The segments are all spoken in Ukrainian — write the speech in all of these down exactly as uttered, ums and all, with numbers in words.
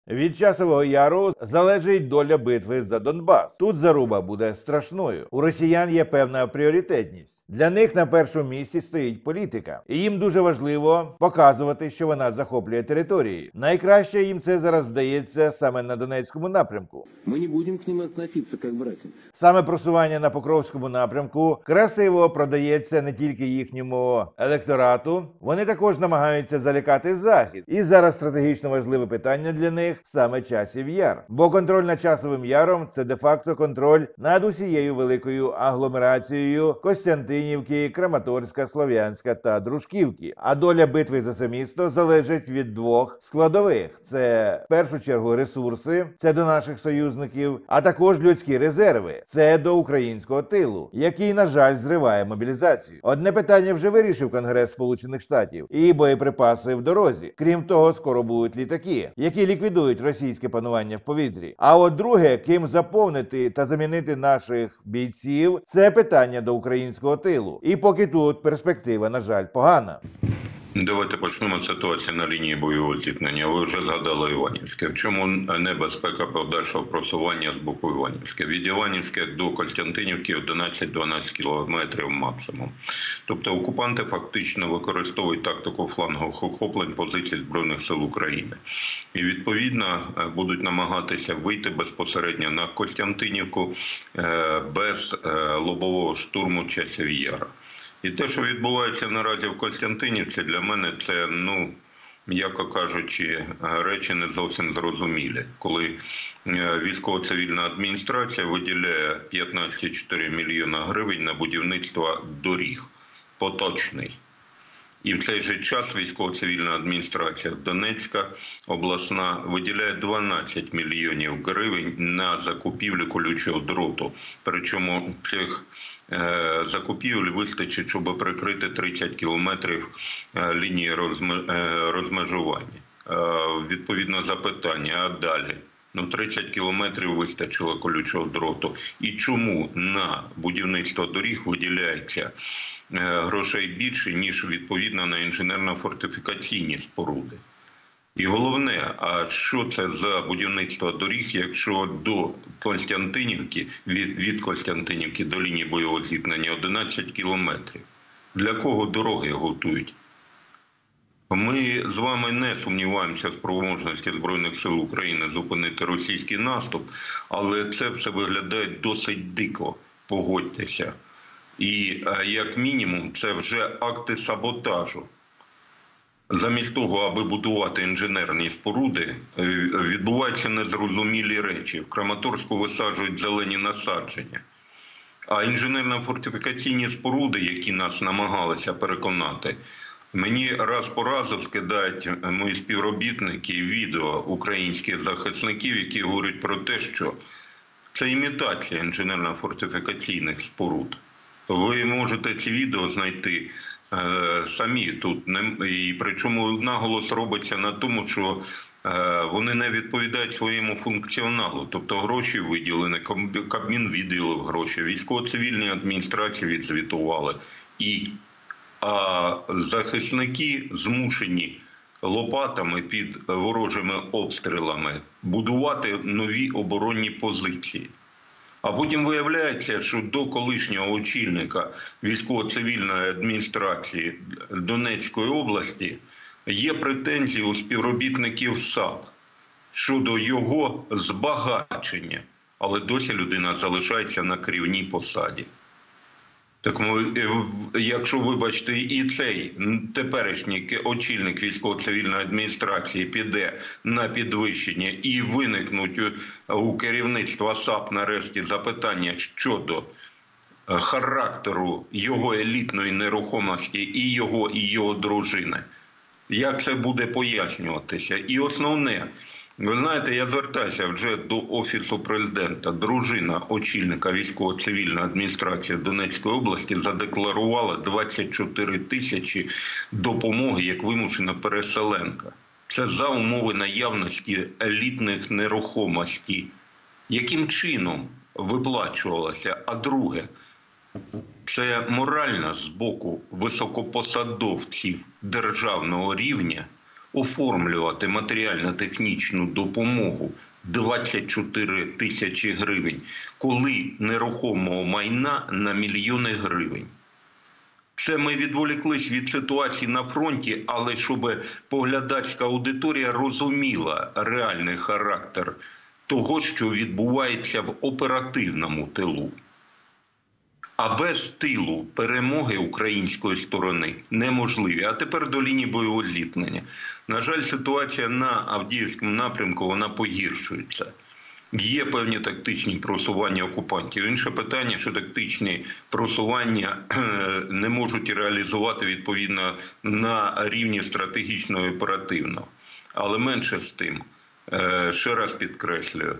Від Часового Яру залежить доля битви за Донбас. Тут заруба буде страшною. У росіян є певна пріоритетність. Для них на першому місці стоїть політика. І їм дуже важливо показувати, що вона захоплює території. Найкраще їм це зараз здається саме на Донецькому напрямку. Ми не будемо к ним відноситися як братям. Саме просування на Покровському напрямку красиво продається не тільки їхньому електорату. Вони також намагаються залякати Захід. І зараз стратегічно важливе питання для них саме Часів Яр. Бо контроль над Часовим Яром – це де-факто контроль над усією великою агломерацією Костянтинівки, Краматорська, Слов'янська та Дружківки. А доля битви за це місто залежить від двох складових. Це, в першу чергу, ресурси, це до наших союзників, а також людські резерви. Це до українського тилу, який, на жаль, зриває мобілізацію. Одне питання вже вирішив Конгрес Сполучених Штатів. І боєприпаси в дорозі. Крім того, скоро будуть літаки, які ліквідують російське панування в повітрі. А от друге, ким заповнити та замінити наших бійців, це питання до українського тилу. І поки тут перспектива, на жаль, погана. Давайте почнемо з ситуації на лінії бойового зіткнення. Ви вже згадали Іванівське. В чому небезпека подальшого просування з боку Іванівське? Від Іванівське до Костянтинівки одинадцять-дванадцять кілометрів максимум. Тобто окупанти фактично використовують тактику флангових охоплень позицій Збройних сил України. І відповідно будуть намагатися вийти безпосередньо на Костянтинівку без лобового штурму Часів Яра. І те, що відбувається наразі в Костянтинівці, для мене це, ну, м'яко кажучи, речі не зовсім зрозумілі. Коли військово-цивільна адміністрація виділяє п'ятнадцять цілих чотири мільйона гривень на будівництво доріг поточний. І в цей же час військово-цивільна адміністрація Донецька обласна виділяє дванадцять мільйонів гривень на закупівлю колючого дроту. Причому цих е, закупівель вистачить, щоб прикрити тридцять кілометрів е, лінії розме, е, розмежування. Е, відповідно запитання, а далі? Ну, тридцять кілометрів вистачило колючого дроту. І чому на будівництво доріг виділяється грошей більше, ніж відповідно на інженерно-фортифікаційні споруди? І головне, а що це за будівництво доріг, якщо до Костянтинівки, від, від Костянтинівки до лінії бойового зіткнення одинадцять кілометрів? Для кого дороги готують? Ми з вами не сумніваємося в спроможності Збройних сил України зупинити російський наступ, але це все виглядає досить дико, погодьтеся. І як мінімум це вже акти саботажу. Замість того, аби будувати інженерні споруди, відбуваються незрозумілі речі. В Краматорську висаджують зелені насадження. А інженерно-фортифікаційні споруди, які нас намагалися переконати, мені раз по разу скидають мої співробітники відео українських захисників, які говорять про те, що це імітація інженерно-фортифікаційних споруд. Ви можете ці відео знайти е, самі тут. І причому наголос робиться на тому, що е, вони не відповідають своєму функціоналу. Тобто гроші виділені, Кабмін виділив гроші, військово-цивільні адміністрації відзвітували. І а захисники змушені лопатами під ворожими обстрілами будувати нові оборонні позиції. А потім виявляється, що до колишнього очільника військово-цивільної адміністрації Донецької області є претензії у співробітників САП щодо його збагачення, але досі людина залишається на керівній посаді. Так, якщо, вибачте, і цей теперішній очільник військово-цивільної адміністрації піде на підвищення і виникнуть у керівництва САП нарешті запитання щодо характеру його елітної нерухомості і його, і його дружини, як це буде пояснюватися? І основне, ви знаєте, я звертаюся вже до Офісу Президента. Дружина очільника військово-цивільної адміністрації Донецької області задекларувала двадцять чотири тисячі допомоги як вимушена переселенка. Це за умови наявності елітних нерухомостей. Яким чином виплачувалося? А друге, це морально з боку високопосадовців державного рівня оформлювати матеріально-технічну допомогу двадцять чотири тисячі гривень, коли нерухомого майна на мільйони гривень. Це ми відволіклись від ситуації на фронті, але щоб поглядацька аудиторія розуміла реальний характер того, що відбувається в оперативному тилу. А без тилу перемоги української сторони неможливі. А тепер до лінії бойового зіткнення. На жаль, ситуація на Авдіївському напрямку, вона погіршується. Є певні тактичні просування окупантів. Інше питання, що тактичні просування не можуть реалізувати відповідно на рівні стратегічного і оперативного. Але менше з тим, ще раз підкреслюю,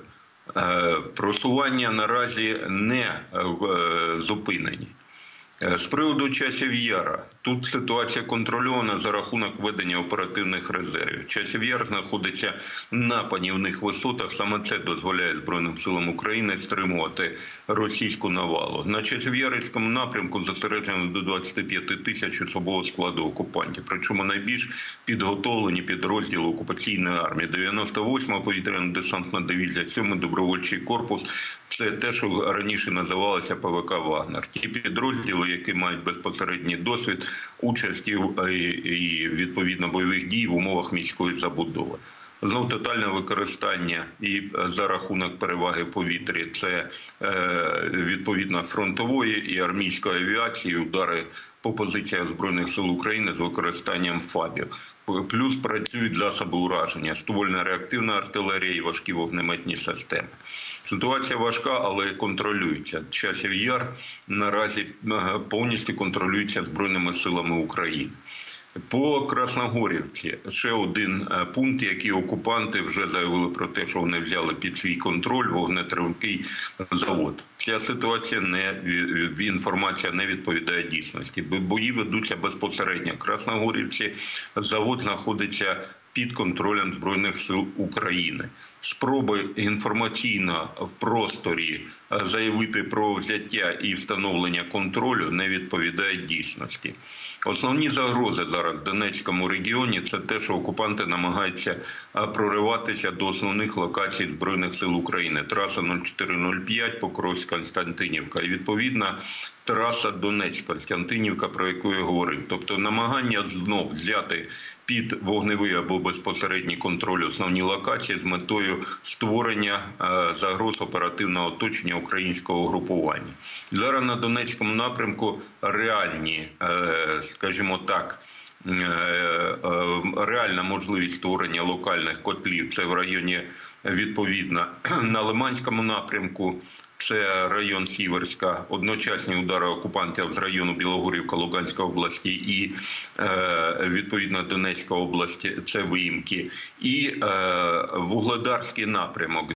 просування наразі не зупинені. З приводу Часів Яра, тут ситуація контрольована за рахунок ведення оперативних резервів. Часів Яр знаходиться на панівних висотах, саме це дозволяє Збройним силам України стримувати російську навалу. На Часів'ярському напрямку зосереджено до двадцяти п'яти тисяч особового складу окупантів, причому найбільш підготовлені підрозділи окупаційної армії. дев'яносто восьма повітряно-десантна дивізія, сьомий добровольчий корпус, це те, що раніше називалося Пе Ве Ка «Вагнер». Ті підрозділи, які мають безпосередній досвід участі і, відповідно, бойових дій в умовах міської забудови. Знову тотальне використання і за рахунок переваги в повітрі – це відповідно фронтової і армійської авіації, удари по позиціях Збройних сил України з використанням ФАБів. Плюс працюють засоби ураження, ствольна реактивна артилерія і важкі вогнеметні системи. Ситуація важка, але контролюється. Часів Яр наразі повністю контролюється Збройними силами України. По Красногорівці ще один пункт, який окупанти вже заявили про те, що вони взяли під свій контроль, вогнетривкий завод. Ця ситуація, не, інформація не відповідає дійсності. Бої ведуться безпосередньо. В Красногорівці завод знаходиться під контролем Збройних сил України. Спроби інформаційно в просторі заявити про взяття і встановлення контролю не відповідають дійсності. Основні загрози зараз в Донецькому регіоні – це те, що окупанти намагаються прориватися до основних локацій Збройних сил України. Траса нуль чотири нуль п'ять, Покровськ-Константинівка і, відповідно, траса Донецьк-Константинівка, про яку я говорив. Тобто намагання знов взяти під вогневий або безпосередній контроль основні локації з метою створення загроз оперативного оточення українського групування. Зараз на Донецькому напрямку реальні, скажімо так, реальна можливість створення локальних котлів – це в районі, відповідно, на Лиманському напрямку, це район Сіверська, одночасні удари окупантів з району Білогорівка, Луганської області і, відповідно, Донецька область, це виїмки. І Вугледарський напрямок,